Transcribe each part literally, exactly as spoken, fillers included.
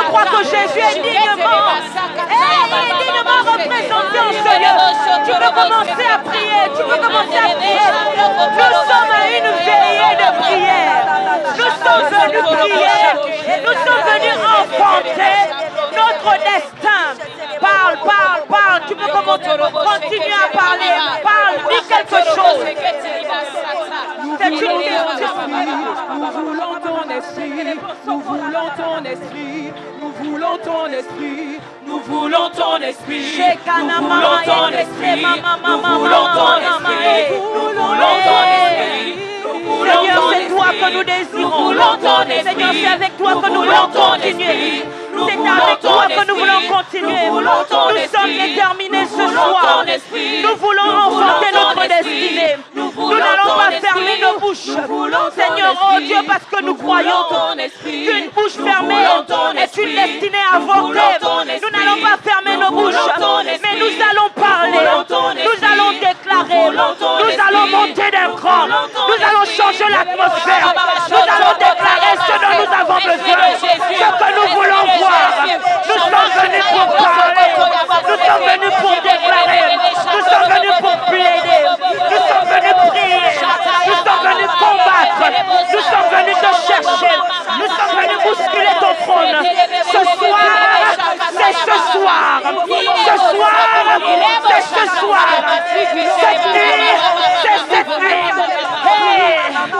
crois que Jésus est dignement, est dignement représenté en ce lieu. Tu peux commencer à prier. Tu peux commencer à prier. Nous sommes à une veillée de prière. Nous sommes venus prier. Nous sommes venus enfanter notre destin. Parle, parle, parle. Tu peux continuer à parler. Parle, dis quelque chose. C'est une question. Nous voulons ton esprit. Nous voulons ton esprit. Nous voulons ton esprit. Nous voulons ton esprit. Nous voulons ton esprit. Nous voulons ton esprit. Nous voulons ton esprit. Seigneur, c'est toi que nous désirons. Seigneur, c'est avec toi que nous voulons continuer. C'est avec toi que nous voulons continuer. Nous sommes déterminés ce soir. Nous voulons enfanter notre destinée. Nous n'allons pas fermer nos bouches. Seigneur, oh Dieu, parce que nous croyons qu'une bouche fermée est une destinée avortée. Nous n'allons pas fermer nos bouches, mais nous allons parler. Nous allons déclarer. Nous allons monter d'un cran. Nous allons changer l'atmosphère. Nous allons déclarer ce dont nous avons besoin. Ce que nous voulons voir. Nous sommes venus pour parler. Nous sommes venus pour déclarer. Nous sommes venus pour plaider. Nous sommes venus prier. Nous sommes venus combattre. Nous sommes venus te chercher. Nous sommes venus bousculer ton trône. Ce soir, c'est ce soir. Ce soir, c'est ce soir. Cette nuit, c'est cette nuit. Hey.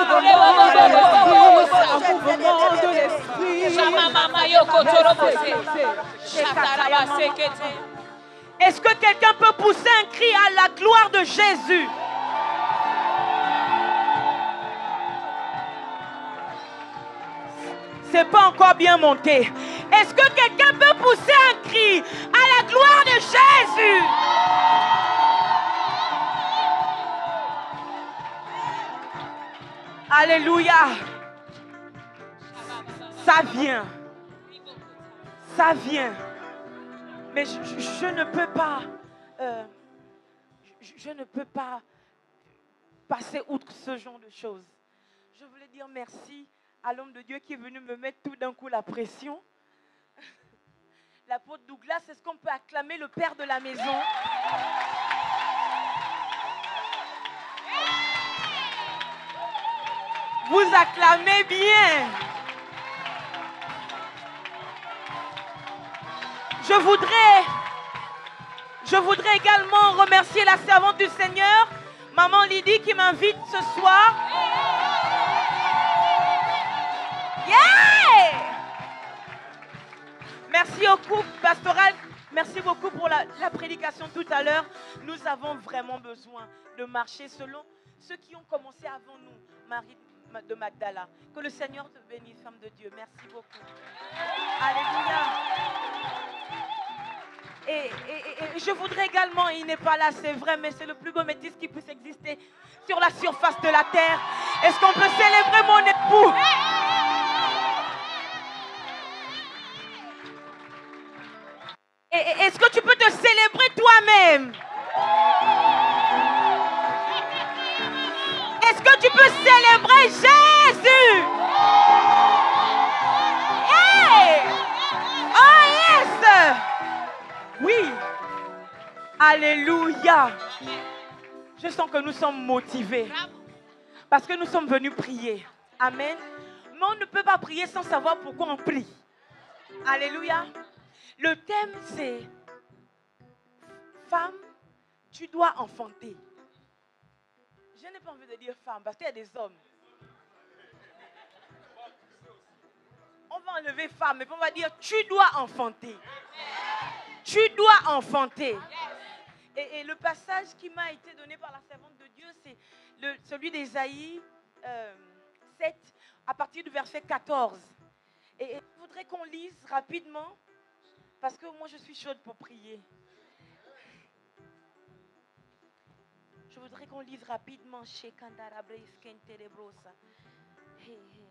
Est-ce que quelqu'un peut pousser un cri à la gloire de Jésus? C'est pas encore bien monté. Est-ce que quelqu'un peut pousser un cri à la gloire de Jésus? Alléluia. Ça vient. Ça vient. Mais je, je, je ne peux pas, euh, je, je ne peux pas passer outre ce genre de choses. Je voulais dire merci à l'homme de Dieu qui est venu me mettre tout d'un coup la pression. L'apôtre Douglas, est-ce qu'on peut acclamer le père de la maison? Vous acclamez bien. Je voudrais, je voudrais également remercier la servante du Seigneur, Maman Lydie, qui m'invite ce soir. Yeah! Merci au couple pastoral. Merci beaucoup pour la, la prédication tout à l'heure. Nous avons vraiment besoin de marcher selon ceux qui ont commencé avant nous. Marie de Magdala. Que le Seigneur te bénisse, femme de Dieu. Merci beaucoup. Alléluia. Et, et, et je voudrais également, il n'est pas là, c'est vrai, mais c'est le plus beau métis qui puisse exister sur la surface de la terre. Est-ce qu'on peut célébrer mon époux? Et, et, est-ce que tu peux te célébrer toi-même? Est-ce que tu peux célébrer Jésus? Hey! Oh yes! Oui. Alléluia. Je sens que nous sommes motivés. Parce que nous sommes venus prier. Amen. Mais on ne peut pas prier sans savoir pourquoi on prie. Alléluia. Le thème c'est femme, tu dois enfanter. Je n'ai pas envie de dire femme parce qu'il y a des hommes. On va enlever femme, mais on va dire tu dois enfanter. Tu dois enfanter. Et, et le passage qui m'a été donné par la servante de Dieu, c'est le, celui d'Ésaïe euh, sept, à partir du verset quatorze. Et, et je voudrais qu'on lise rapidement, parce que moi je suis chaude pour prier. Je voudrais qu'on lise rapidement chez Kandarabre Skenterebrosa. Hey, hey.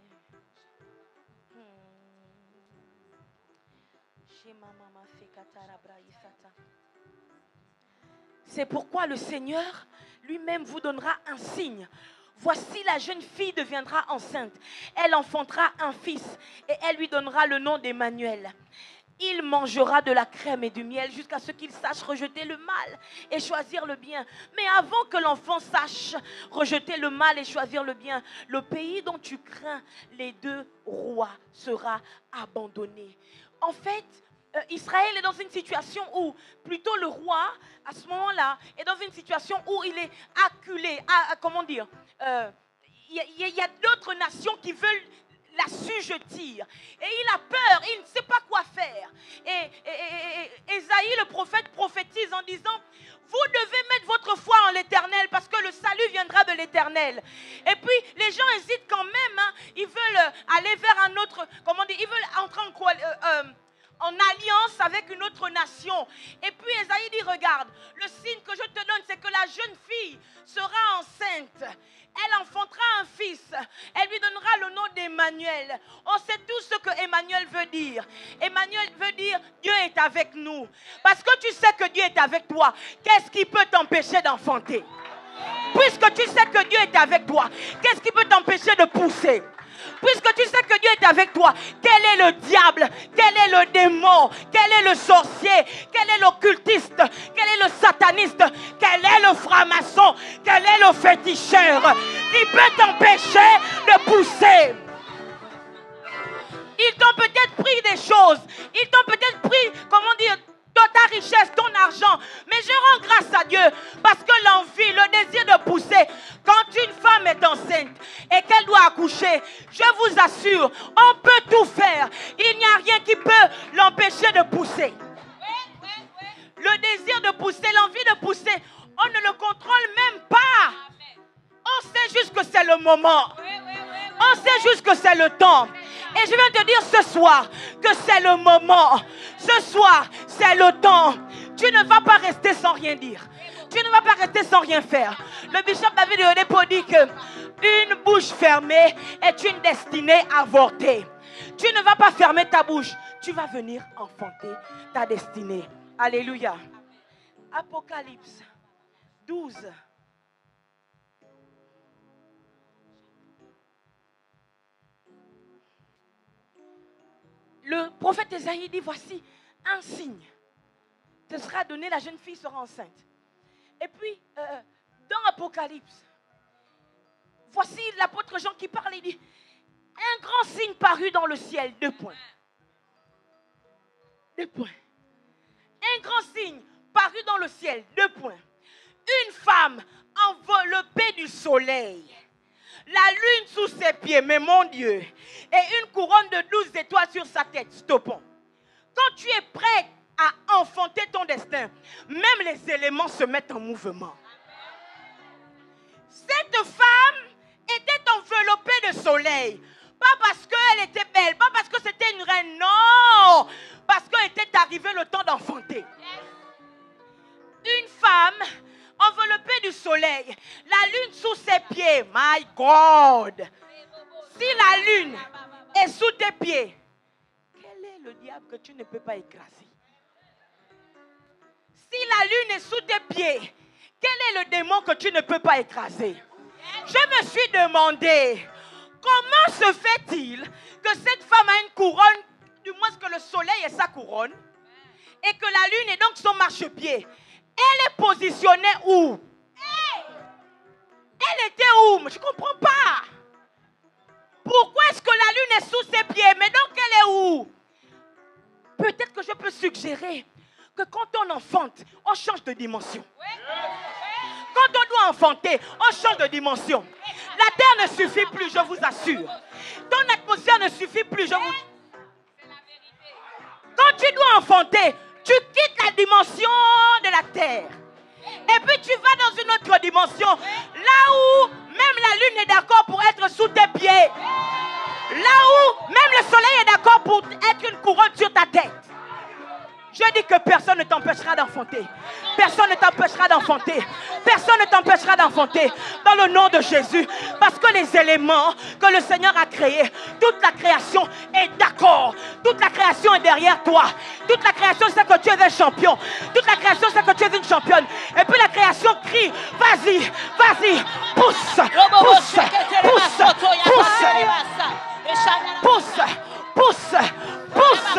C'est pourquoi le Seigneur lui-même vous donnera un signe. voici la jeune fille deviendra enceinte. Elle enfantera un fils et elle lui donnera le nom d'Emmanuel. Il mangera de la crème et du miel jusqu'à ce qu'il sache rejeter le mal et choisir le bien. Mais avant que l'enfant sache rejeter le mal et choisir le bien, le pays dont tu crains les deux rois sera abandonné. En fait, euh, Israël est dans une situation où plutôt le roi, à ce moment-là, est dans une situation où il est acculé. À, à, comment dire euh, Il y a, y a d'autres nations qui veulent l'assujettir. Et il a peur, il ne sait pas quoi faire. Et, et, et, et Ésaïe, le prophète, prophétise en disant, vous devez mettre votre foi en l'Éternel parce que le salut viendra de l'Éternel. Et puis, les gens hésitent quand même. Hein, ils veulent aller vers un autre, comment dire, ils veulent entrer en quoi euh, euh, en alliance avec une autre nation. Et puis Ésaïe dit, regarde, le signe que je te donne, c'est que la jeune fille sera enceinte. Elle enfantera un fils. Elle lui donnera le nom d'Emmanuel. On sait tous ce que Emmanuel veut dire. Emmanuel veut dire Dieu est avec nous. Parce que tu sais que Dieu est avec toi, qu'est-ce qui peut t'empêcher d'enfanter? Puisque tu sais que Dieu est avec toi, qu'est-ce qui peut t'empêcher de pousser? Puisque tu sais que Dieu est avec toi, quel est le diable? Quel est le démon? Quel est le sorcier? Quel est l'occultiste? Quel est le sataniste? Quel est le franc-maçon? Quel est le féticheur qui peut t'empêcher de pousser? Ils t'ont peut-être pris des choses. Ils t'ont peut-être pris, comment dire, ta richesse, ton argent. Mais je rends grâce à Dieu parce que l'envie, le désir de pousser, quand une femme est enceinte et qu'elle doit accoucher, je vous assure, on peut tout faire. Il n'y a rien qui peut l'empêcher de pousser. Le désir de pousser, l'envie de pousser, on ne le contrôle même pas. On sait juste que c'est le moment. On sait juste que c'est le temps. Et je viens te dire ce soir que c'est le moment. Ce soir, c'est le temps. Tu ne vas pas rester sans rien dire. Tu ne vas pas rester sans rien faire. Le bishop David Oyedepo dit que une bouche fermée est une destinée avortée. Tu ne vas pas fermer ta bouche. Tu vas venir enfanter ta destinée. Alléluia. Apocalypse douze. Le prophète Ésaïe dit, voici un signe. Te sera donné, la jeune fille sera enceinte. Et puis, euh, dans Apocalypse, voici l'apôtre Jean qui parle, il dit, un grand signe parut dans le ciel, deux points. Deux points. Un grand signe parut dans le ciel, deux points. Une femme enveloppée du soleil. La lune sous ses pieds, mais mon Dieu, et une couronne de douze étoiles sur sa tête. Stoppons. Quand tu es prêt à enfanter ton destin, même les éléments se mettent en mouvement. Cette femme était enveloppée de soleil. Pas parce qu'elle était belle, pas parce que c'était une reine, non. Parce qu'était arrivé le temps d'enfanter. Une femme enveloppée du soleil, la lune sous ses pieds. My God! Si la lune est sous tes pieds, quel est le diable que tu ne peux pas écraser? Si la lune est sous tes pieds, quel est le démon que tu ne peux pas écraser? Je me suis demandé, comment se fait-il que cette femme a une couronne, du moins que le soleil est sa couronne, et que la lune est donc son marchepied? Elle est positionnée où? Elle était où? Je ne comprends pas. Pourquoi est-ce que la lune est sous ses pieds? Mais donc elle est où? Peut-être que je peux suggérer que quand on enfante, on change de dimension. Quand on doit enfanter, on change de dimension. La terre ne suffit plus, je vous assure. Ton atmosphère ne suffit plus, je vous... Quand tu dois enfanter, tu quittes la dimension de la terre. Et puis tu vas dans une autre dimension. Là où même la lune est d'accord pour être sous tes pieds. Là où même le soleil est d'accord pour être une couronne sur ta tête. Je dis que personne ne t'empêchera d'enfanter. Personne ne t'empêchera d'enfanter. Personne ne t'empêchera d'enfanter. Dans le nom de Jésus. Parce que les éléments que le Seigneur a créés, toute la création est d'accord. Toute la création est derrière toi. Toute la création sait que tu es un champion. Toute la création sait que tu es une championne. Et puis la création création crie. Vas-y, vas-y, pousse, pousse, pousse, pousse, pousse, pousse, pousse.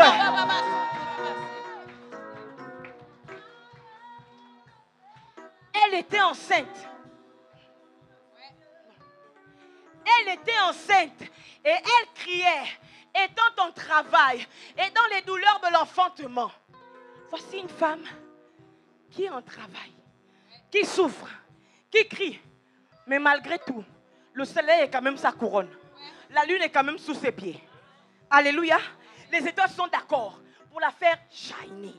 Elle était enceinte. Elle était enceinte et elle criait, étant en travail et dans les douleurs de l'enfantement. Voici une femme qui est en travail, qui souffre, qui crie. Mais malgré tout, le soleil est quand même sa couronne. La lune est quand même sous ses pieds. Alléluia. Les étoiles sont d'accord pour la faire shiner.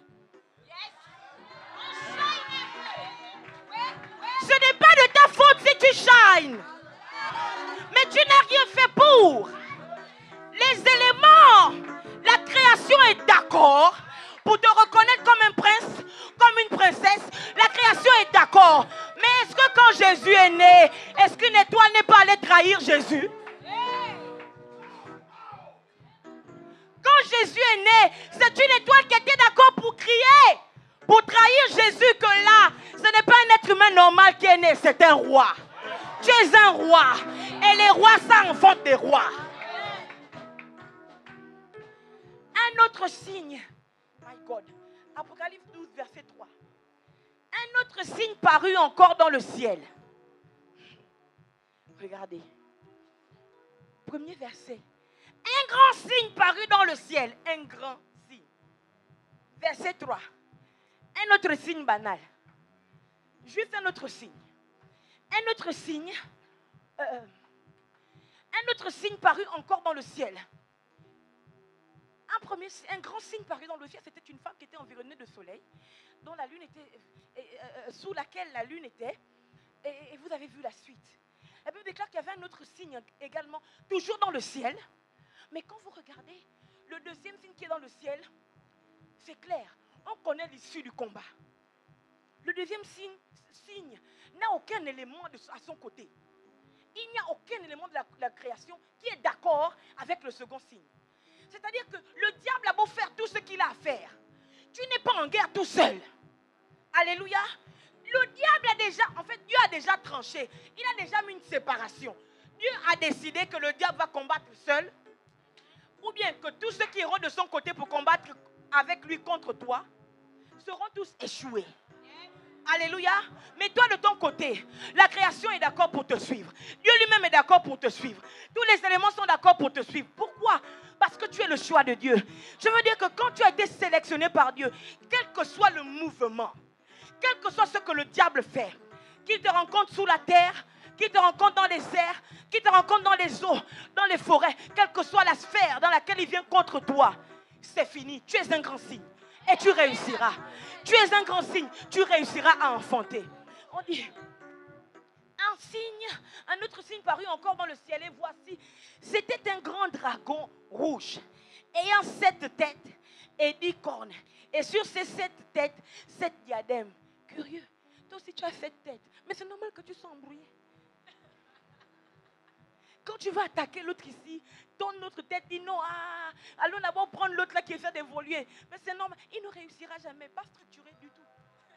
Ce n'est pas de ta faute si tu shines. Mais tu n'as rien fait pour. Les éléments, la création est d'accord pour te reconnaître comme un prince, comme une princesse. La création est d'accord. Mais est-ce que quand Jésus est né, est-ce qu'une étoile n'est pas allée trahir Jésus? Quand Jésus est né, c'est une étoile qui était d'accord pour crier, pour trahir Jésus, que là, ce n'est pas un être humain normal qui est né, c'est un roi. Tu es un roi. Et les rois, ça enfantent des rois. Un autre signe. My God. Apocalypse douze, verset trois. Un autre signe parut encore dans le ciel. Regardez. Premier verset. Un grand signe parut dans le ciel. Un grand signe. Verset trois. Un autre signe banal. Juste un autre signe. Un autre signe. Euh, un autre signe parut encore dans le ciel. Un, premier, un grand signe parut dans le ciel. C'était une femme qui était environnée de soleil, dont la lune était, euh, euh, sous laquelle la lune était. Et, et vous avez vu la suite. La Bible déclare qu'il y avait un autre signe également, toujours dans le ciel. Mais quand vous regardez, le deuxième signe qui est dans le ciel, c'est clair. On connaît l'issue du combat. Le deuxième signe, signe n'a aucun élément de, à son côté. Il n'y a aucun élément de la, la création qui est d'accord avec le second signe. C'est-à-dire que le diable a beau faire tout ce qu'il a à faire. Tu n'es pas en guerre tout seul. Alléluia. Le diable a déjà, en fait, Dieu a déjà tranché. Il a déjà mis une séparation. Dieu a décidé que le diable va combattre seul. Ou bien que tous ceux qui iront de son côté pour combattre avec lui contre toi seront tous échoués. Alléluia. Mais toi de ton côté, la création est d'accord pour te suivre. Dieu lui-même est d'accord pour te suivre. Tous les éléments sont d'accord pour te suivre. Pourquoi? Parce que tu es le choix de Dieu. Je veux dire que quand tu as été sélectionné par Dieu, quel que soit le mouvement, quel que soit ce que le diable fait, qu'il te rencontre sous la terre, qu'il te rencontre dans les airs, qu'il te rencontre dans les eaux, dans les forêts, quelle que soit la sphère dans laquelle il vient contre toi, c'est fini. Tu es un grand signe. Et tu réussiras. Tu es un grand signe. Tu réussiras à enfanter. On dit, un signe, un autre signe parut encore dans le ciel. Et voici, c'était un grand dragon rouge, ayant sept têtes et dix cornes. Et sur ces sept têtes, sept diadèmes. Curieux. Toi aussi, tu as sept têtes. Mais c'est normal que tu sois embrouillé. Quand tu vas attaquer l'autre ici, ton autre tête dit non, ah, allons d'abord prendre l'autre là qui essaie d'évoluer. Mais c'est normal, il ne réussira jamais, pas structuré du tout.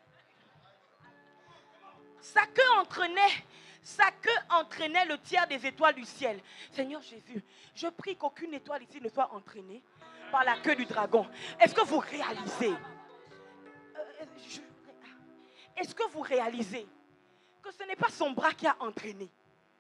Sa queue entraînait, sa queue entraînait le tiers des étoiles du ciel. Seigneur Jésus, je prie qu'aucune étoile ici ne soit entraînée par la queue du dragon. Est-ce que vous réalisez euh, je, Est-ce que vous réalisez que ce n'est pas son bras qui a entraîné?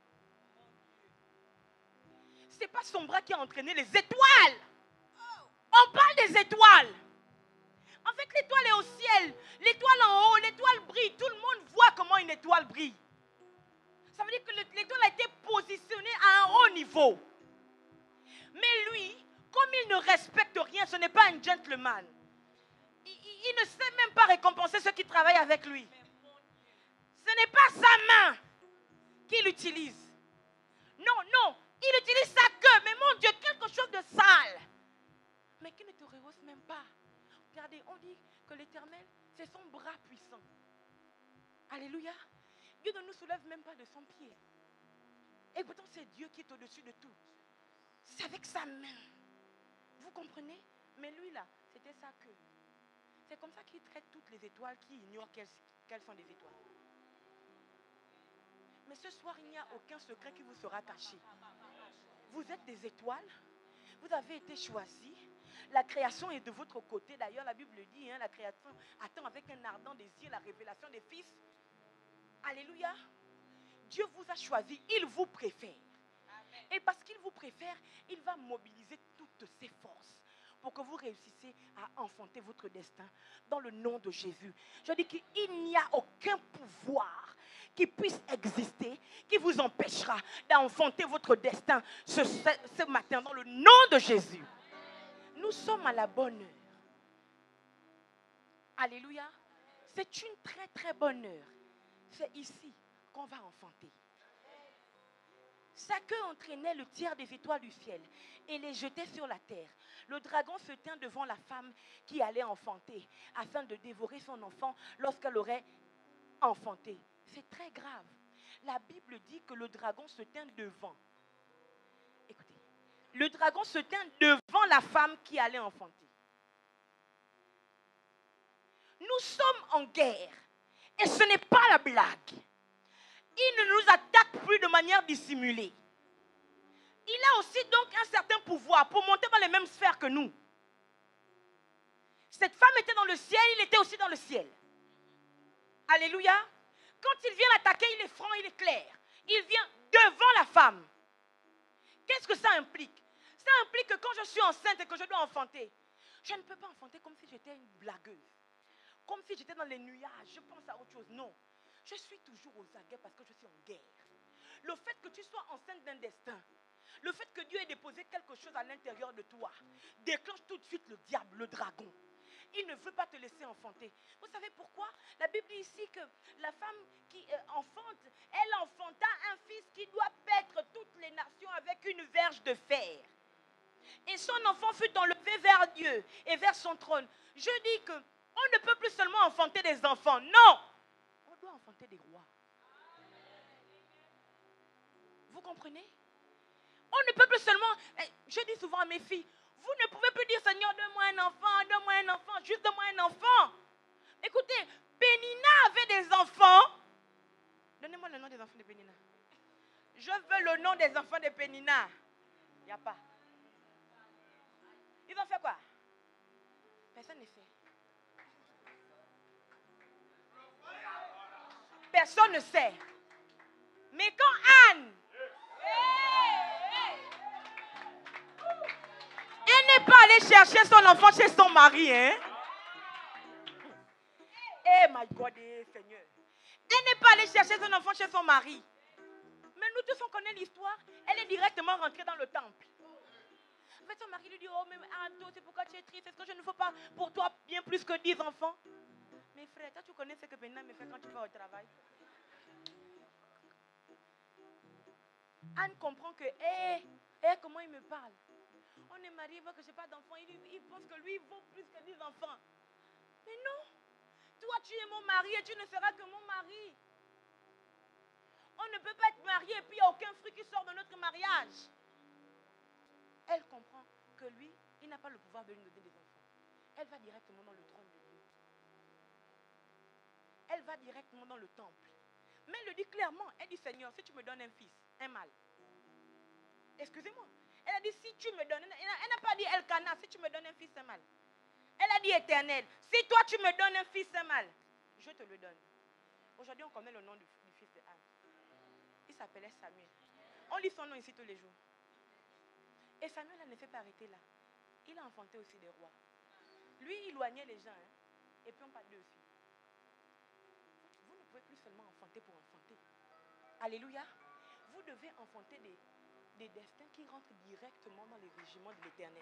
Ce n'est pas son bras qui a entraîné les étoiles. On parle des étoiles. En fait, l'étoile est au ciel. L'étoile en haut, l'étoile brille. Tout le monde voit comment une étoile brille. Ça veut dire que l'étoile a été positionnée à un haut niveau. Mais lui, comme il ne respecte rien, ce n'est pas un gentleman. Il, il, il ne sait même pas récompenser ceux qui travaillent avec lui. Ce n'est pas sa main qu'il utilise. Non, non. Il utilise sa queue, mais mon Dieu, quelque chose de sale. Mais qui ne te rehausse même pas. Regardez, on dit que l'Éternel, c'est son bras puissant. Alléluia. Dieu ne nous soulève même pas de son pied. Et pourtant, c'est Dieu qui est au-dessus de tout. C'est avec sa main. Vous comprenez? Mais lui là, c'était sa queue. C'est comme ça qu'il traite toutes les étoiles qui ignorent qu'elles, qu'elles sont des étoiles. Mais ce soir, il n'y a aucun secret qui vous sera caché. Vous êtes des étoiles. Vous avez été choisis. La création est de votre côté. D'ailleurs, la Bible dit, hein, la création attend avec un ardent désir la révélation des fils. Alléluia. Dieu vous a choisi. Il vous préfère. Amen. Et parce qu'il vous préfère, il va mobiliser toutes ses forces pour que vous réussissiez à enfanter votre destin dans le nom de Jésus. Je dis qu'il n'y a aucun pouvoir qui puisse exister, qui vous empêchera d'enfanter votre destin ce, ce, ce matin dans le nom de Jésus. Nous sommes à la bonne heure. Alléluia. C'est une très très bonne heure. C'est ici qu'on va enfanter. Sa queue entraînait le tiers des étoiles du ciel et les jetait sur la terre. Le dragon se tint devant la femme qui allait enfanter afin de dévorer son enfant lorsqu'elle aurait enfanté. C'est très grave. La Bible dit que le dragon se tint devant. Écoutez, le dragon se tint devant la femme qui allait enfanter. Nous sommes en guerre et ce n'est pas la blague. Il ne nous attaque plus de manière dissimulée. Il a aussi donc un certain pouvoir pour monter dans les mêmes sphères que nous. Cette femme était dans le ciel, il était aussi dans le ciel. Alléluia. Quand il vient l'attaquer, il est franc, il est clair. Il vient devant la femme. Qu'est-ce que ça implique? Ça implique que quand je suis enceinte et que je dois enfanter, je ne peux pas enfanter comme si j'étais une blagueuse. Comme si j'étais dans les nuages, je pense à autre chose. Non. Je suis toujours aux aguets parce que je suis en guerre. Le fait que tu sois enceinte d'un destin, le fait que Dieu ait déposé quelque chose à l'intérieur de toi, déclenche tout de suite le diable, le dragon. Il ne veut pas te laisser enfanter. Vous savez pourquoi? La Bible dit ici que la femme qui euh, enfante, elle enfanta un fils qui doit paître toutes les nations avec une verge de fer. Et son enfant fut enlevé vers Dieu et vers son trône. Je dis que on ne peut plus seulement enfanter des enfants. Non! On doit enfanter des rois. Vous comprenez? On ne peut plus seulement... Je dis souvent à mes filles, vous ne pouvez plus dire, Seigneur, donne-moi un enfant, donne-moi un enfant, juste donne-moi un enfant. Écoutez, Pénina avait des enfants. Donnez-moi le nom des enfants de Pénina. Je veux le nom des enfants de Pénina. Il n'y a pas. Ils ont fait quoi? Personne ne sait. Personne ne sait. Mais quand Anne, elle n'est pas allée chercher son enfant chez son mari, hein? Eh, my God, Seigneur. Elle n'est pas allée chercher son enfant chez son mari. Mais nous tous, on connaît l'histoire. Elle est directement rentrée dans le temple. En fait, son mari lui dit, oh, mais Anne, c'est pourquoi tu es triste? Est-ce que je ne fais pas pour toi bien plus que dix enfants? Mais frère, toi, tu connais ce que Pénina me fait quand tu vas au travail. Anne comprend que, hé, hey, hey, comment il me parle? On est marié, il voit que je n'ai pas d'enfant. Il, il pense que lui, il vaut plus que dix enfants. Mais non. Toi, tu es mon mari et tu ne seras que mon mari. On ne peut pas être marié et puis il n'y a aucun fruit qui sort de notre mariage. Elle comprend que lui, il n'a pas le pouvoir de lui donner des enfants. Elle va directement dans le trône de Dieu. Elle va directement dans le temple. Mais elle le dit clairement. Elle dit, Seigneur, si tu me donnes un fils, un mâle. Excusez-moi. Elle a dit, si tu me donnes... Elle n'a pas dit Elkanah, si tu me donnes un fils, un mâle. Elle a dit Éternel, si toi tu me donnes un fils, un mâle, je te le donne. Aujourd'hui, on connaît le nom du, du fils de Anne. Il s'appelait Samuel. On lit son nom ici tous les jours. Et Samuel ne s'est pas arrêté là. Il a enfanté aussi des rois. Lui, il éloignait les gens. Hein, et puis on parle d'eux aussi. Vous ne pouvez plus seulement enfanter pour enfanter. Alléluia. Vous devez enfanter des, des destins qui rentrent directement dans les régiments de l'Éternel.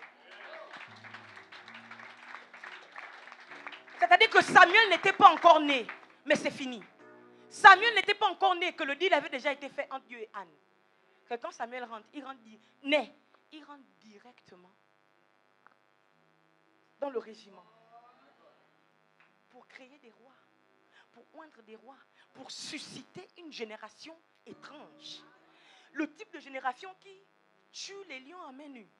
C'est-à-dire que Samuel n'était pas encore né, mais c'est fini. Samuel n'était pas encore né, que le deal avait déjà été fait entre Dieu et Anne. Que quand Samuel rentre, il rentre né, il rentre directement dans le régiment pour créer des rois, pour oindre des rois, pour susciter une génération étrange. Le type de génération qui tue les lions à main nue.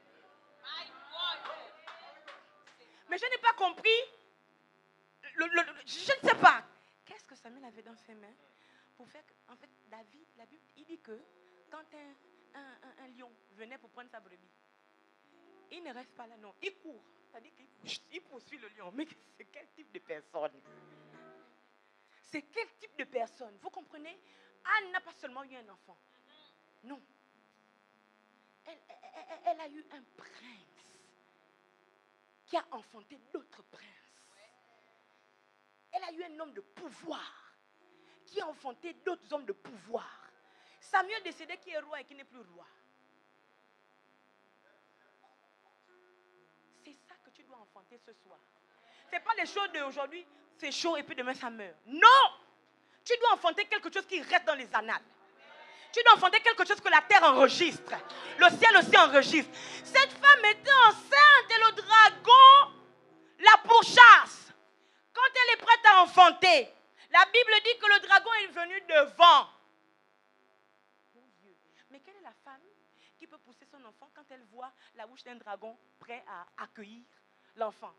Mais je n'ai pas compris. Le, le, le, je ne sais pas. Qu'est-ce que Samuel avait dans ses mains pour faire que, en fait, David, la Bible, il dit que quand un, un, un, un lion venait pour prendre sa brebis, il ne reste pas là, non, il court. C'est-à-dire qu'il poursuit le lion. Mais c'est quel type de personne? C'est quel type de personne? Vous comprenez? Anne n'a pas seulement eu un enfant. Non. Elle, elle, elle a eu un prince qui a enfanté d'autres princes. Elle a eu un homme de pouvoir qui a enfanté d'autres hommes de pouvoir. Samuel décédé qui est roi et qui n'est plus roi. C'est ça que tu dois enfanter ce soir. Ce n'est pas les choses d'aujourd'hui, c'est chaud et puis demain ça meurt. Non! Tu dois enfanter quelque chose qui reste dans les annales. Tu dois enfanter quelque chose que la terre enregistre. Le ciel aussi enregistre. Cette femme était enceinte et le dragon la pourchasse. Quand elle est prête à enfanter, la Bible dit que le dragon est venu devant. Mon Dieu. Mais quelle est la femme qui peut pousser son enfant quand elle voit la bouche d'un dragon prêt à accueillir l'enfant?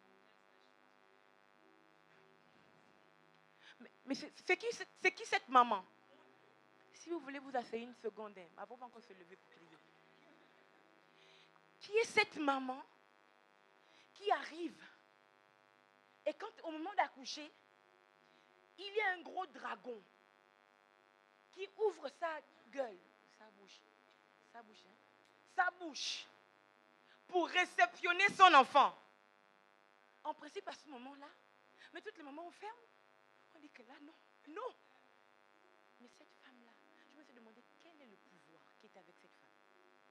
Mais, mais c'est qui, c'est qui cette maman? Si vous voulez vous asseoir une seconde, avant qu'on se lever pour crier. Qui est cette maman qui arrive et quand au moment d'accoucher, il y a un gros dragon qui ouvre sa gueule, sa bouche, sa bouche, hein, sa bouche pour réceptionner son enfant. En principe, à ce moment-là, mais tous les moments on ferme, on dit que là, non, non. Mais cette femme-là, je me suis demandé quel est le pouvoir qui est avec cette femme.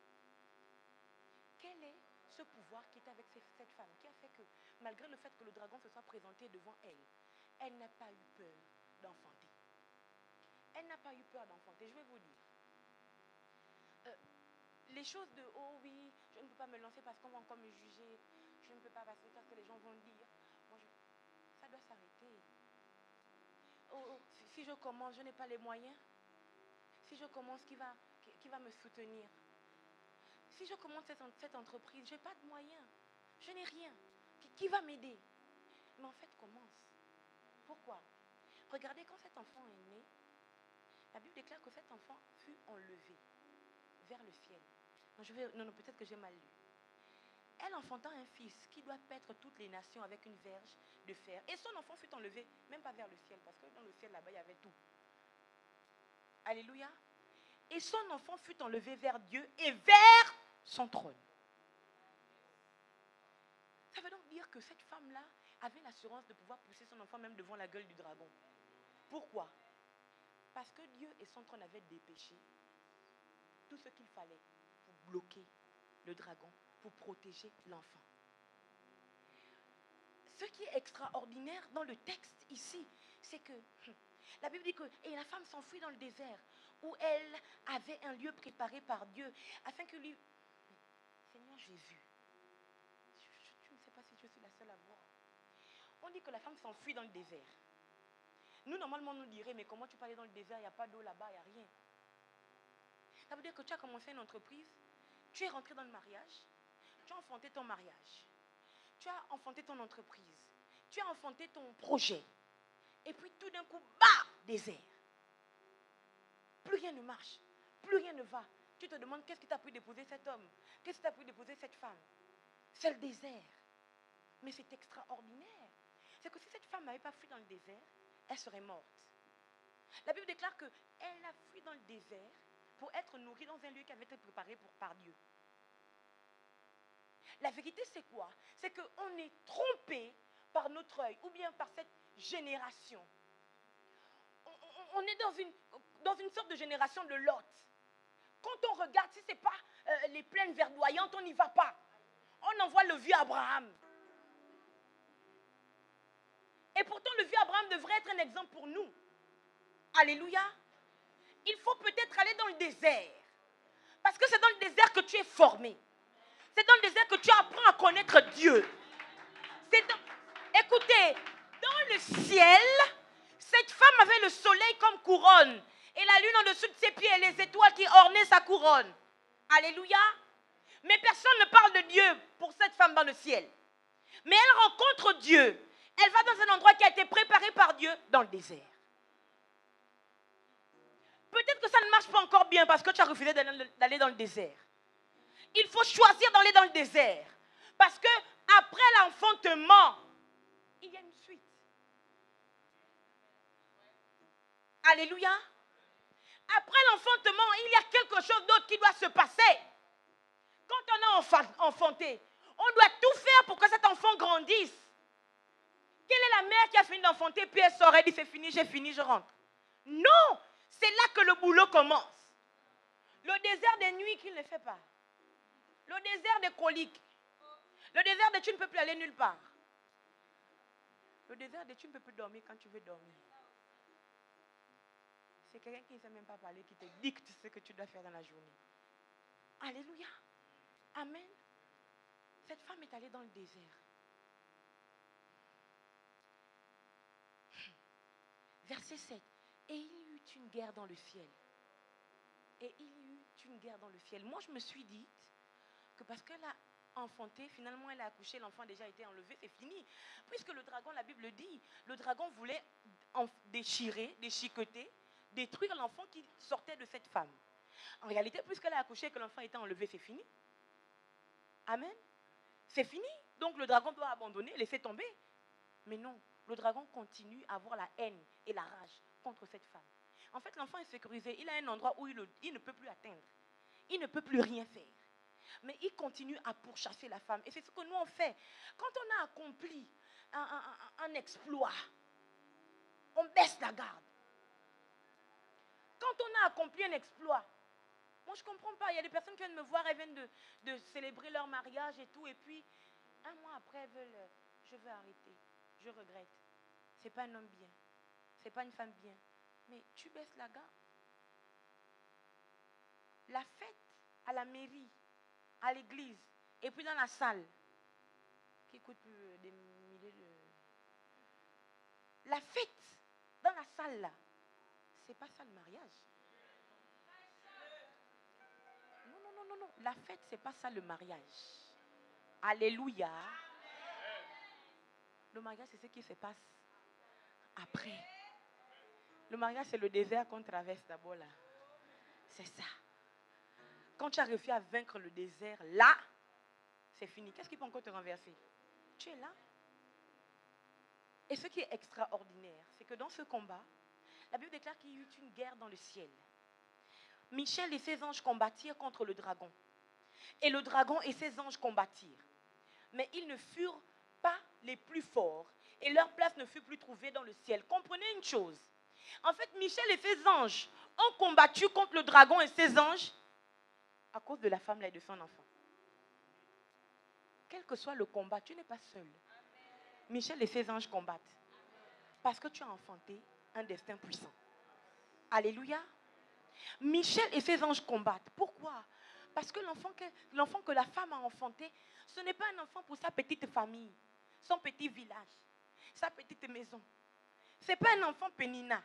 Quel est ce pouvoir qui est avec cette femme qui a fait que, malgré le fait que le dragon se soit présenté devant elle, elle n'a pas eu peur d'enfanter. Elle n'a pas eu peur d'enfanter. Je vais vous dire. Euh, les choses de, oh oui, je ne peux pas me lancer parce qu'on va encore me juger. Je ne peux pas passer parce que les gens vont dire. Moi, je, ça doit s'arrêter. Oh, oh, si, si je commence, je n'ai pas les moyens. Si je commence, qui va, qui, qui va me soutenir? Si je commence cette, cette entreprise, je n'ai pas de moyens. Je n'ai rien. Qui, qui va m'aider? Mais en fait, commence. Pourquoi? Regardez, quand cet enfant est né, la Bible déclare que cet enfant fut enlevé vers le ciel. Non, je vais, non, non peut-être que j'ai mal lu. Elle enfantant un fils qui doit paître toutes les nations avec une verge de fer. Et son enfant fut enlevé, même pas vers le ciel, parce que dans le ciel, là-bas, il y avait tout. Alléluia. Et son enfant fut enlevé vers Dieu et vers son trône. Ça veut donc dire que cette femme-là avait l'assurance de pouvoir pousser son enfant même devant la gueule du dragon. Pourquoi? Parce que Dieu et son trône avaient dépêché tout ce qu'il fallait pour bloquer le dragon, pour protéger l'enfant. Ce qui est extraordinaire dans le texte ici, c'est que hum, la Bible dit que et la femme s'enfuit dans le désert où elle avait un lieu préparé par Dieu afin que lui... Seigneur Jésus, je, je ne sais pas si je suis la seule à voir. On dit que la femme s'enfuit dans le désert. Nous, normalement, on nous dirait, mais comment tu peux aller dans le désert, il n'y a pas d'eau là-bas, il n'y a rien. Ça veut dire que tu as commencé une entreprise, tu es rentré dans le mariage, tu as enfanté ton mariage, tu as enfanté ton entreprise, tu as enfanté ton projet, et puis tout d'un coup, bah, désert. Plus rien ne marche, plus rien ne va. Tu te demandes qu'est-ce qui t'a pu déposer cet homme, qu'est-ce qui t'a pu déposer cette femme. C'est le désert. Mais c'est extraordinaire. C'est que si cette femme n'avait pas fui dans le désert, elle serait morte. La Bible déclare qu'elle a fui dans le désert pour être nourrie dans un lieu qui avait été préparé pour, par Dieu. La vérité, c'est quoi? C'est qu'on est trompé par notre œil ou bien par cette génération. On, on, on est dans une, dans une sorte de génération de Lot. Quand on regarde, si ce n'est pas euh, les plaines verdoyantes, on n'y va pas. On envoie le vieux Abraham. Et pourtant, le vieux Abraham devrait être un exemple pour nous. Alléluia. Il faut peut-être aller dans le désert. Parce que c'est dans le désert que tu es formé. C'est dans le désert que tu apprends à connaître Dieu. C'est dans... Écoutez, dans le ciel, cette femme avait le soleil comme couronne. Et la lune en dessous de ses pieds et les étoiles qui ornaient sa couronne. Alléluia. Mais personne ne parle de Dieu pour cette femme dans le ciel. Mais elle rencontre Dieu. Elle va dans un endroit qui a été préparé par Dieu dans le désert. Peut-être que ça ne marche pas encore bien parce que tu as refusé d'aller dans le désert. Il faut choisir d'aller dans le désert. Parce que après l'enfantement, il y a une suite. Alléluia. Après l'enfantement, il y a quelque chose d'autre qui doit se passer. Quand on a enfanté, on doit tout faire pour que cet enfant grandisse. Quelle est la mère qui a fini d'enfanter puis elle sort et dit c'est fini, j'ai fini, je rentre? Non, c'est là que le boulot commence. Le désert des nuits qu'il ne fait pas. Le désert des coliques. Le désert de tu ne peux plus aller nulle part. Le désert de tu ne peux plus dormir quand tu veux dormir. C'est quelqu'un qui ne sait même pas parler, qui te dicte ce que tu dois faire dans la journée. Alléluia. Amen. Cette femme est allée dans le désert. Verset sept. Et il y eut une guerre dans le ciel. Et il y eut une guerre dans le ciel. Moi, je me suis dit que parce qu'elle a enfanté, finalement, elle a accouché, l'enfant a déjà été enlevé, c'est fini. Puisque le dragon, la Bible dit, le dragon voulait déchirer, déchiqueter, détruire l'enfant qui sortait de cette femme. En réalité, puisqu'elle a accouché et que l'enfant a été enlevé, c'est fini. Amen. C'est fini. Donc le dragon doit abandonner, laisser tomber. Mais non, le dragon continue à avoir la haine et la rage contre cette femme. En fait, l'enfant est sécurisé. Il a un endroit où il, le, il ne peut plus atteindre. Il ne peut plus rien faire. Mais il continue à pourchasser la femme. Et c'est ce que nous on fait. Quand on a accompli un, un, un, un exploit, on baisse la garde. Quand on a accompli un exploit, moi je ne comprends pas. Il y a des personnes qui viennent me voir, elles viennent de, de célébrer leur mariage et tout. Et puis, un mois après, elles veulent, je veux arrêter. Je regrette. Ce n'est pas un homme bien. Ce n'est pas une femme bien. Mais tu baisses la garde. La fête à la mairie, à l'église, et puis dans la salle, qui coûte plus des milliers de... La fête dans la salle là, c'est pas ça le mariage. Non, non, non, non, non. La fête, c'est pas ça le mariage. Alléluia. Le mariage, c'est ce qui se passe après. Le mariage, c'est le désert qu'on traverse d'abord là. C'est ça. Quand tu as réussi à vaincre le désert, là, c'est fini. Qu'est-ce qui peut encore te renverser? Tu es là. Et ce qui est extraordinaire, c'est que dans ce combat, la Bible déclare qu'il y eut une guerre dans le ciel. Michel et ses anges combattirent contre le dragon. Et le dragon et ses anges combattirent. Mais ils ne furent pas les plus forts. Et leur place ne fut plus trouvée dans le ciel. Comprenez une chose. En fait, Michel et ses anges ont combattu contre le dragon et ses anges à cause de la femme là et de son enfant. Quel que soit le combat, tu n'es pas seul. Michel et ses anges combattent. Parce que tu as enfanté un destin puissant. Alléluia. Michel et ses anges combattent. Pourquoi? Parce que l'enfant que, l'enfant que la femme a enfanté, ce n'est pas un enfant pour sa petite famille, son petit village, sa petite maison. Ce n'est pas un enfant pénina.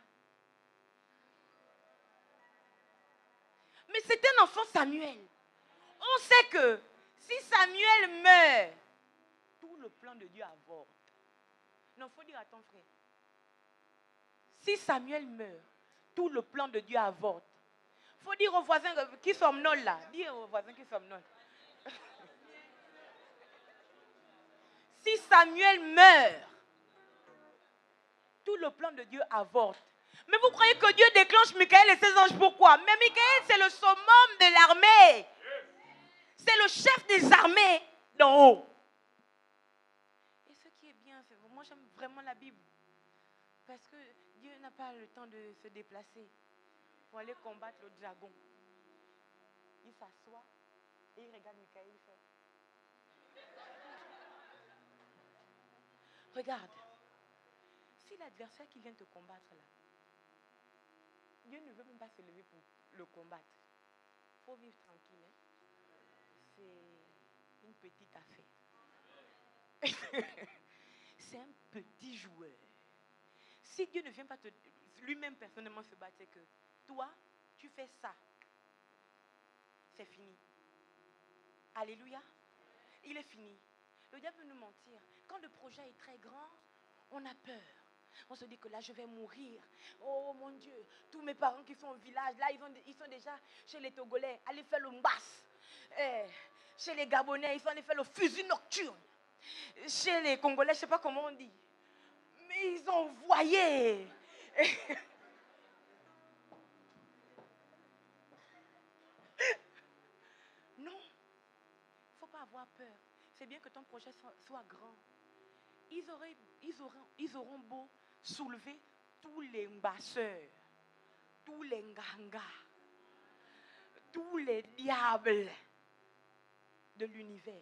Mais c'est un enfant Samuel. On sait que si Samuel meurt, tout le plan de Dieu avorte. Non, il faut dire à ton frère. Si Samuel meurt, tout le plan de Dieu avorte. Il faut dire aux voisins qui somnolent là. Dis aux voisins qui somnolent. Si Samuel meurt, tout le plan de Dieu avorte. Mais vous croyez que Dieu déclenche Michael et ses anges pourquoi? Mais Michael, c'est le summum de l'armée. C'est le chef des armées d'en haut. Et ce qui est bien, c'est moi j'aime vraiment la Bible. Parce que Dieu n'a pas le temps de se déplacer pour aller combattre le dragon. Il s'assoit et il regarde Michael faire. Regarde. Si l'adversaire qui vient te combattre là, Dieu ne veut même pas se lever pour le combattre. Il faut vivre tranquille. Hein? C'est une petite affaire. C'est un petit joueur. Si Dieu ne vient pas te, lui-même personnellement se battre, c'est que toi, tu fais ça. C'est fini. Alléluia. Il est fini. Le diable peut nous mentir. Quand le projet est très grand, on a peur. On se dit que là, je vais mourir. Oh mon Dieu, tous mes parents qui sont au village, là, ils, ont, ils sont déjà chez les Togolais, aller faire le mbasse. Eh, chez les Gabonais, ils sont allés faire le fusil nocturne. Chez les Congolais, je ne sais pas comment on dit. Mais ils ont envoyé. Non, il ne faut pas avoir peur. C'est bien que ton projet soit, soit grand. Ils, auraient, ils, auront, ils auront beau soulever tous les mbasseurs, tous les ngangas, tous les diables de l'univers.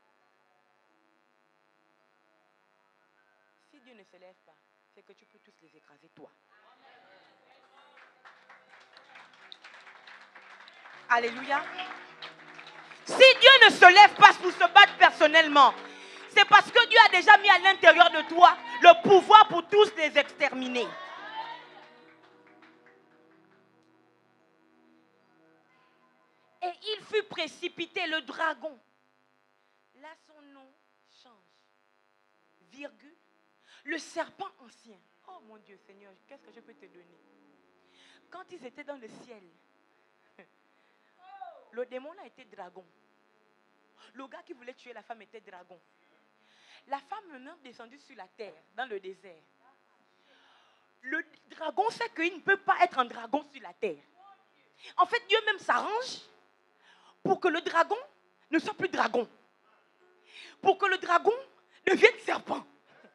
Si Dieu ne se lève pas, c'est que tu peux tous les écraser, toi. Alléluia. Si Dieu ne se lève pas pour se battre personnellement, c'est parce que Dieu a déjà mis à l'intérieur de toi le pouvoir pour tous les exterminer. Et il fut précipité, le dragon. Là, son nom change. Virgule. Le serpent ancien. Oh mon Dieu, Seigneur, qu'est-ce que je peux te donner? Quand ils étaient dans le ciel, le démon a été dragon. Le gars qui voulait tuer la femme était dragon. La femme maintenant descendue sur la terre, dans le désert. Le dragon sait qu'il ne peut pas être un dragon sur la terre. En fait, Dieu même s'arrange pour que le dragon ne soit plus dragon. Pour que le dragon devienne serpent.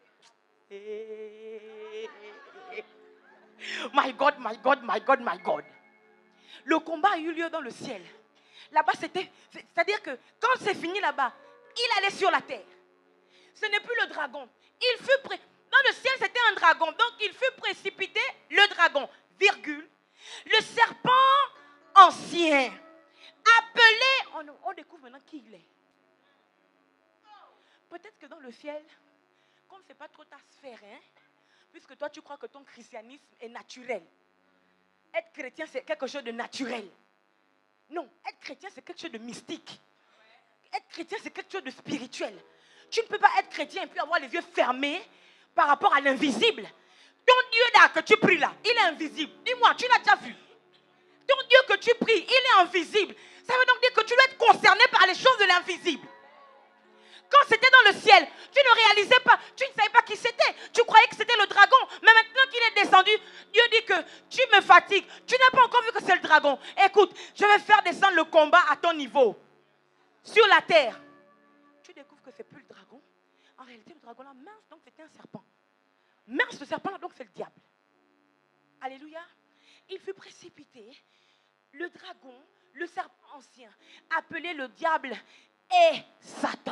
My God, my God, my God, my God. Le combat a eu lieu dans le ciel. Là-bas, c'était... C'est-à-dire que quand c'est fini là-bas, il allait sur la terre. Ce n'est plus le dragon. Il fut pré... Dans le ciel, c'était un dragon. Donc, il fut précipité, le dragon, virgule, le serpent ancien, appelé... On, on découvre maintenant qui il est. Peut-être que dans le ciel, comme ce n'est pas trop ta sphère, hein, puisque toi, tu crois que ton christianisme est naturel. Être chrétien, c'est quelque chose de naturel. Non, être chrétien, c'est quelque chose de mystique. Être chrétien, c'est quelque chose de spirituel. Tu ne peux pas être chrétien et puis avoir les yeux fermés par rapport à l'invisible. Ton Dieu là que tu pries là, il est invisible. Dis-moi, tu l'as déjà vu? Ton Dieu que tu pries, il est invisible. Ça veut donc dire que tu dois être concerné par les choses de l'invisible. Quand c'était dans le ciel, tu ne réalisais pas, tu ne savais pas qui c'était. Tu croyais que c'était le dragon. Mais maintenant qu'il est descendu, Dieu dit que tu me fatigues. Tu n'as pas encore vu que c'est le dragon. Écoute, je vais faire descendre le combat à ton niveau. Sur la terre. Tu découvres que ce n'est plus le dragon. En réalité, le dragon là, mince, donc c'était un serpent. Mince, ce serpent là, donc c'est le diable. Alléluia. Il fut précipité. Le dragon, le serpent ancien, appelé le diable et Satan.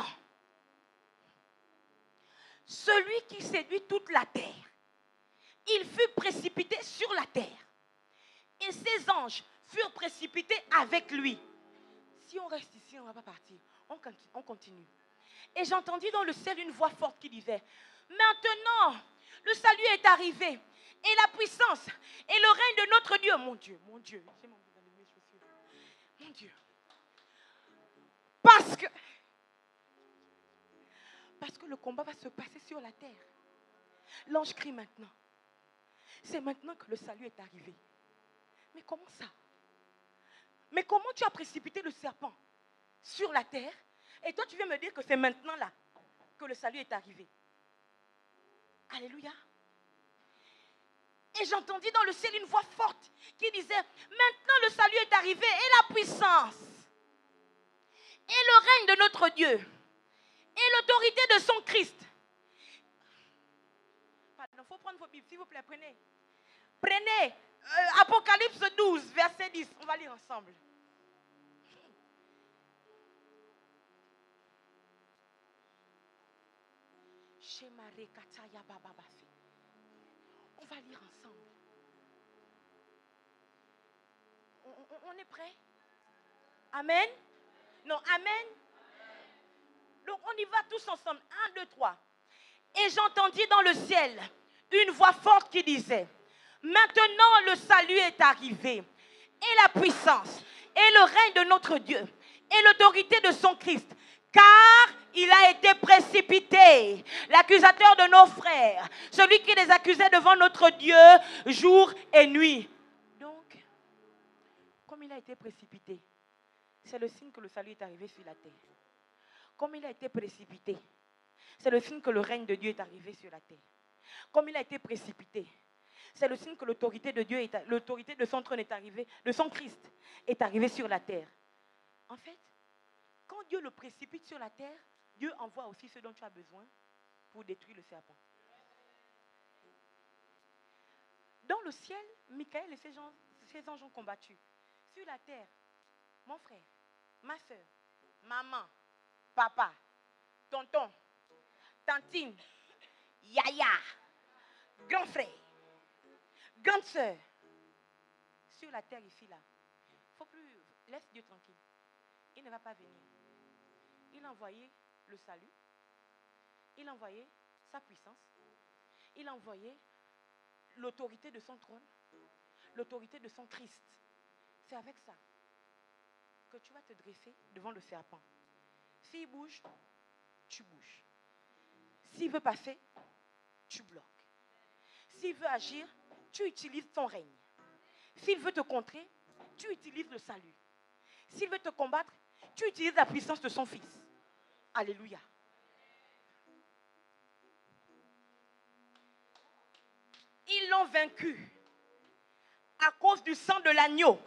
Celui qui séduit toute la terre. Il fut précipité sur la terre. Et ses anges furent précipités avec lui. Si on reste ici, on ne va pas partir. On continue, on continue. Et j'entendis dans le ciel une voix forte qui disait, maintenant, le salut est arrivé. Et la puissance et le règne de notre Dieu. Mon Dieu, mon Dieu. Mon Dieu. Parce que... Parce que le combat va se passer sur la terre. L'ange crie maintenant. C'est maintenant que le salut est arrivé. Mais comment ça? Mais comment tu as précipité le serpent sur la terre et toi tu viens me dire que c'est maintenant là que le salut est arrivé? Alléluia. Et j'entendis dans le ciel une voix forte qui disait, maintenant le salut est arrivé et la puissance et le règne de notre Dieu et l'autorité de son Christ. Pardon, il faut prendre vos Bibles, s'il vous plaît, prenez. Prenez euh, Apocalypse douze, verset dix. On va lire ensemble. On va lire ensemble. On, on, on est prêt? Amen? Non, amen? Donc on y va tous ensemble. Un, deux, trois. Et j'entendis dans le ciel une voix forte qui disait, maintenant le salut est arrivé, et la puissance, et le règne de notre Dieu, et l'autorité de son Christ, car il a été précipité, l'accusateur de nos frères, celui qui les accusait devant notre Dieu jour et nuit. Donc, comme il a été précipité, c'est le signe que le salut est arrivé sur la terre. Comme il a été précipité, c'est le signe que le règne de Dieu est arrivé sur la terre. Comme il a été précipité, c'est le signe que l'autorité de Dieu, est, l'autorité de son trône est arrivée, de son Christ est arrivée sur la terre. En fait, quand Dieu le précipite sur la terre, Dieu envoie aussi ce dont tu as besoin pour détruire le serpent. Dans le ciel, Michael et ses, gens, ses anges ont combattu. Sur la terre, mon frère, ma soeur, maman, papa, tonton, tantine, yaya, grand frère, grande soeur. Sur la terre ici, là, faut plus, laisse Dieu tranquille. Il ne va pas venir. Il a envoyé le salut. Il a envoyé sa puissance. Il a envoyé l'autorité de son trône. L'autorité de son Christ. C'est avec ça que tu vas te dresser devant le serpent. S'il bouge, tu bouges. S'il veut passer, tu bloques. S'il veut agir, tu utilises ton règne. S'il veut te contrer, tu utilises le salut. S'il veut te combattre, tu utilises la puissance de son Fils. Alléluia. Ils l'ont vaincu à cause du sang de l'agneau.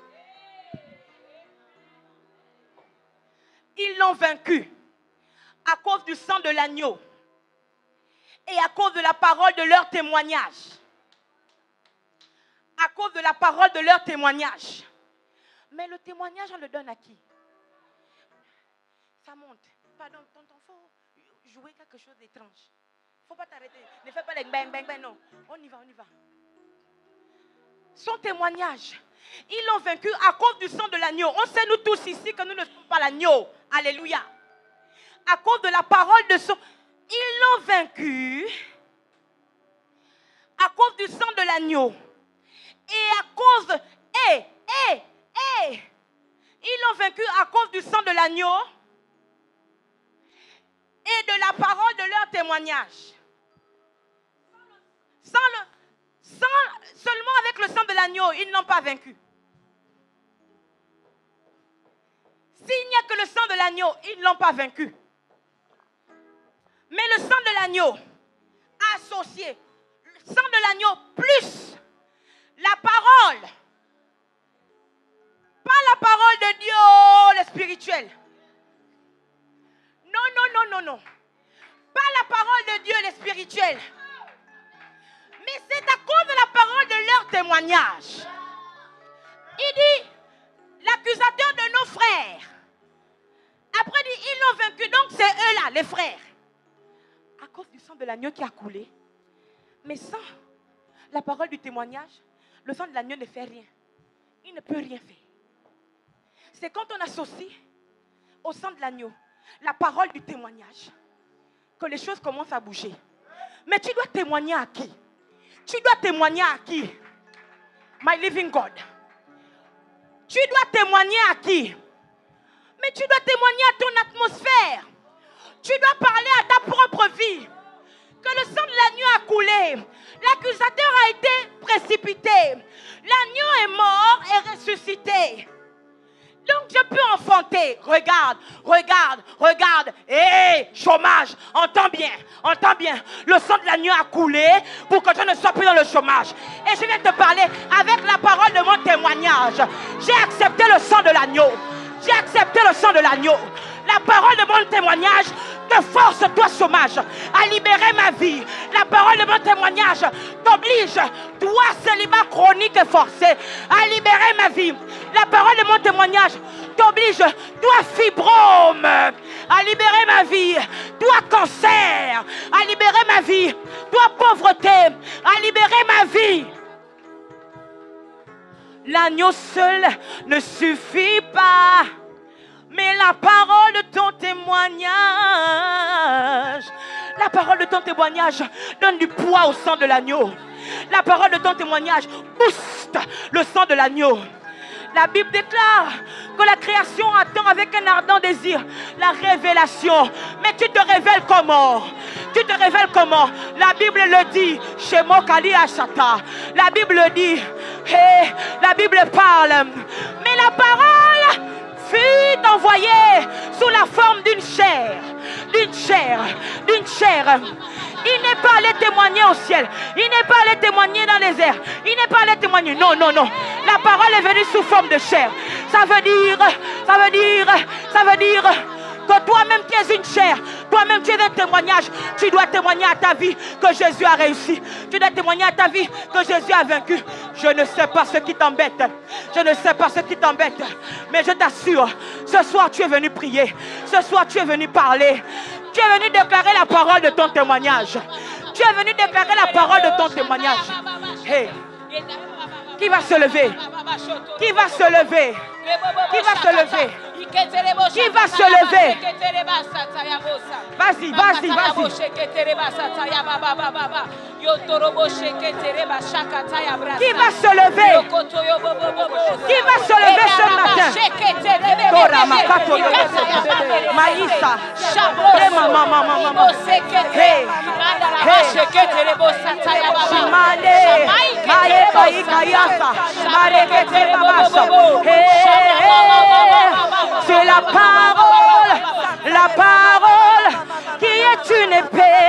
Ils l'ont vaincu à cause du sang de l'agneau et à cause de la parole de leur témoignage. À cause de la parole de leur témoignage. Mais le témoignage, on le donne à qui? Ça monte. Pardon, tonton, il faut jouer quelque chose d'étrange. Il ne faut pas t'arrêter. Ne fais pas les bang, bang, bang, non. On y va, on y va. Son témoignage, ils l'ont vaincu à cause du sang de l'agneau. On sait nous tous ici que nous ne sommes pas l'agneau. Alléluia. À cause de la parole de son... Ils l'ont vaincu à cause du sang de l'agneau. Et à cause... Et, et, et... Ils l'ont vaincu à cause du sang de l'agneau et de la parole de leur témoignage. Sans le, sans, seulement avec le sang de l'agneau, ils n'ont pas vaincu. S'il n'y a que le sang de l'agneau, ils ne l'ont pas vaincu. Mais le sang de l'agneau associé, le sang de l'agneau plus la parole, pas la parole de Dieu, le spirituel. Non, non, non, non, non. Pas la parole de Dieu, le spirituel. Mais c'est à cause de la parole de leur témoignage. Il dit, l'accusateur de nos frères. Après, il dit, ils l'ont vaincu. Donc, c'est eux-là, les frères. À cause du sang de l'agneau qui a coulé. Mais sans la parole du témoignage, le sang de l'agneau ne fait rien. Il ne peut rien faire. C'est quand on associe au sang de l'agneau la parole du témoignage que les choses commencent à bouger. Mais tu dois témoigner à qui? Tu dois témoigner à qui? My living God. Tu dois témoigner à qui? Mais tu dois témoigner à ton atmosphère. Tu dois parler à ta propre vie. Que le sang de l'agneau a coulé. L'accusateur a été précipité. L'agneau est mort et ressuscité. Donc je peux enfanter. Regarde, regarde, regarde. Hé, hey, chômage, entends bien, entends bien. Le sang de l'agneau a coulé pour que je ne sois plus dans le chômage. Et je viens te parler avec la parole de mon témoignage. J'ai accepté le sang de l'agneau. J'ai accepté le sang de l'agneau. La parole de mon témoignage te force, toi chômage, à libérer ma vie. La parole de mon témoignage t'oblige, toi célibat chronique et forcé, à libérer ma vie. La parole de mon témoignage t'oblige, toi fibrome, à libérer ma vie. Toi cancer, à libérer ma vie. Toi pauvreté, à libérer ma vie. L'agneau seul ne suffit pas, mais la parole de ton témoignage, la parole de ton témoignage donne du poids au sang de l'agneau. La parole de ton témoignage booste le sang de l'agneau. La Bible déclare que la création attend avec un ardent désir la révélation. Mais tu te révèles comment? Tu te révèles comment? La Bible le dit. Chez Mokali Ashata. La Bible le dit. Hey, la Bible parle. Mais la parole fut envoyée sous la forme d'une chair. D'une chair. D'une chair. Il n'est pas allé témoigner au ciel. Il n'est pas allé témoigner dans les airs. Il n'est pas allé témoigner. Non, non, non. La parole est venue sous forme de chair. Ça veut dire, ça veut dire, ça veut dire que toi-même tu es une chair. Toi-même tu es un témoignage. Tu dois témoigner à ta vie que Jésus a réussi. Tu dois témoigner à ta vie que Jésus a vaincu. Je ne sais pas ce qui t'embête. Je ne sais pas ce qui t'embête. Mais je t'assure, ce soir tu es venu prier. Ce soir tu es venu parler. Tu es venu déclarer la parole de ton témoignage. Tu es venu déclarer la parole de ton témoignage. Hey. Qui va se lever? Qui va se lever? Qui va se lever? Qui va se lever? Vas-y, vas-y, vas-y. Qui va se lever? Qui va se lever ce matin? Maïssa. Maman, maman, maman. Hey. Hey. C'est la parole, la parole qui est une épée.